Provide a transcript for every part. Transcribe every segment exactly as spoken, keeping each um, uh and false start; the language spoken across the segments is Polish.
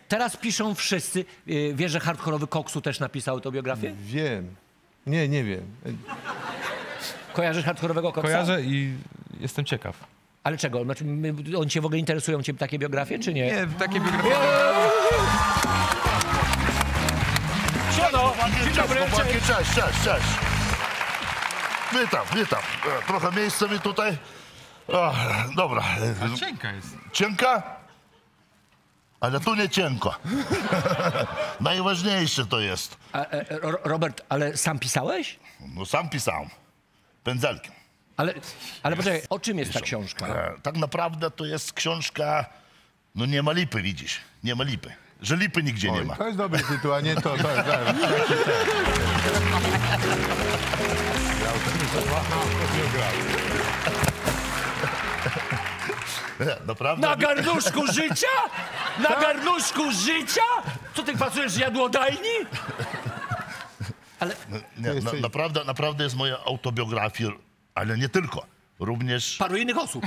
teraz piszą wszyscy. Yy, wiesz, że hardkorowy Koksu też napisał autobiografię? Wiem. Nie, nie wiem. Kojarzysz hardkorowego Koksa? Kojarzę i jestem ciekaw. Ale czego? Znaczy, my, on cię w ogóle interesują cię takie biografie, czy nie? Nie, takie biografie... Siano! Dzień dobry, Chłopaki, cześć. cześć, cześć, cześć. Witam, witam. E, Trochę miejsca mi tutaj. O, dobra. A cienka jest. Cienka? Ale tu nie cienko. Najważniejsze to jest. A, e, Ro- Robert, ale sam pisałeś? No sam pisałem. Pędzelkiem. Ale, ale poczekaj, o czym jest ta książka? E, Tak naprawdę to jest książka... No nie ma lipy, widzisz. Nie ma lipy. Że lipy nigdzie nie Oj, ma. to jest dobry tytuł, a nie to. to, to, to, to. Naprawdę? Na garnuszku życia? Na garnuszku życia? Co ty pracujesz w jadłodajni? Ale Nie, na, naprawdę, naprawdę jest moja autobiografia, ale nie tylko. Również... paru innych osób.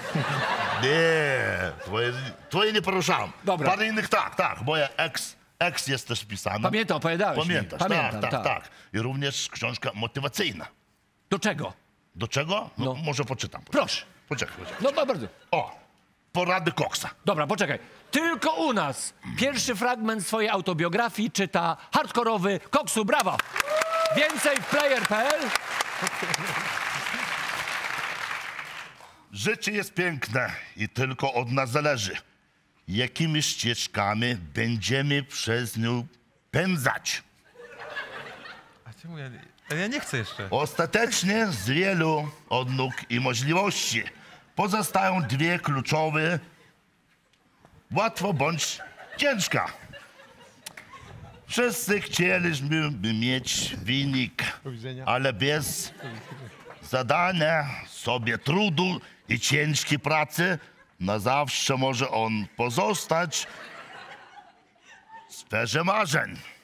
Nie, twoje, twoje nie poruszałem. Dobra. Parę innych tak, tak. Moja ex, ex jest też pisana. Pamiętam, opowiadałeś mi. Pamiętasz, Pamiętam, tak, tak, tak. tak. I również książka motywacyjna. Do czego? Do czego? No, No. może poczytam. Proszę. Poczekaj, poczekaj. No ba- bardzo. O, porady Koksa. Dobra, poczekaj. Tylko u nas pierwszy fragment swojej autobiografii czyta hardkorowy Koksu. Brawo! Więcej w player kropka p l. Życie jest piękne i tylko od nas zależy, jakimi ścieżkami będziemy przez nią pędzać. A czemu ja... Ale ja nie chcę jeszcze. Ostatecznie z wielu odnóg i możliwości pozostają dwie kluczowe. Łatwo bądź ciężka. Wszyscy chcieliśmy by mieć wynik, ale bez zadania sobie trudu i ciężkiej pracy na zawsze może on pozostać w sferze marzeń.